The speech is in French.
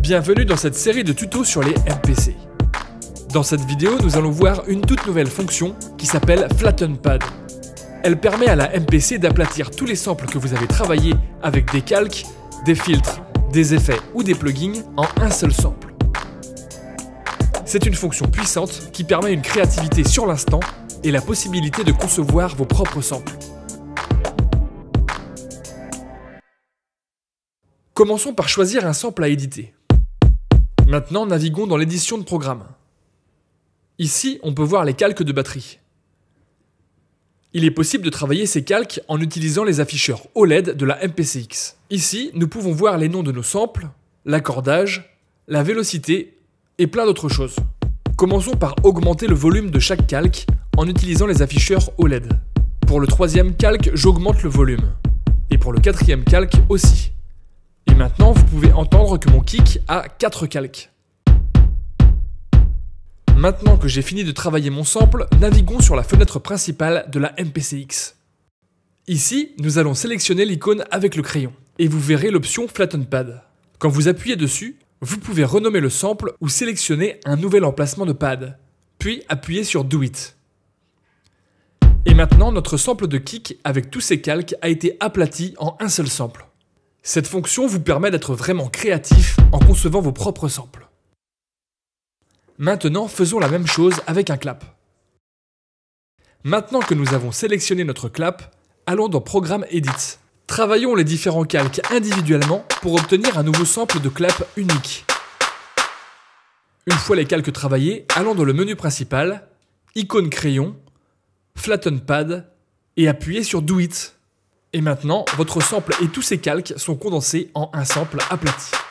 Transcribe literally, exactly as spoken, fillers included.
Bienvenue dans cette série de tutos sur les M P C. Dans cette vidéo, nous allons voir une toute nouvelle fonction qui s'appelle Flatten Pad. Elle permet à la M P C d'aplatir tous les samples que vous avez travaillés avec des calques, des filtres, des effets ou des plugins en un seul sample. C'est une fonction puissante qui permet une créativité sur l'instant et la possibilité de concevoir vos propres samples. Commençons par choisir un sample à éditer. Maintenant, naviguons dans l'édition de programme. Ici, on peut voir les calques de batterie. Il est possible de travailler ces calques en utilisant les afficheurs O L E D de la M P C X. Ici, nous pouvons voir les noms de nos samples, l'accordage, la vélocité et plein d'autres choses. Commençons par augmenter le volume de chaque calque en utilisant les afficheurs O L E D. Pour le troisième calque, j'augmente le volume. Et pour le quatrième calque aussi. Et maintenant, vous pouvez entendre que mon kick a quatre calques. Maintenant que j'ai fini de travailler mon sample, naviguons sur la fenêtre principale de la M P C X. Ici, nous allons sélectionner l'icône avec le crayon, et vous verrez l'option Flatten Pad. Quand vous appuyez dessus, vous pouvez renommer le sample ou sélectionner un nouvel emplacement de pad, puis appuyer sur Do It. Et maintenant, notre sample de kick avec tous ces calques a été aplati en un seul sample. Cette fonction vous permet d'être vraiment créatif en concevant vos propres samples. Maintenant, faisons la même chose avec un clap. Maintenant que nous avons sélectionné notre clap, allons dans Programme Edit. Travaillons les différents calques individuellement pour obtenir un nouveau sample de clap unique. Une fois les calques travaillés, allons dans le menu principal, icône crayon, Flatten Pad et appuyez sur Do It. Et maintenant, votre sample et tous ces calques sont condensés en un sample aplati.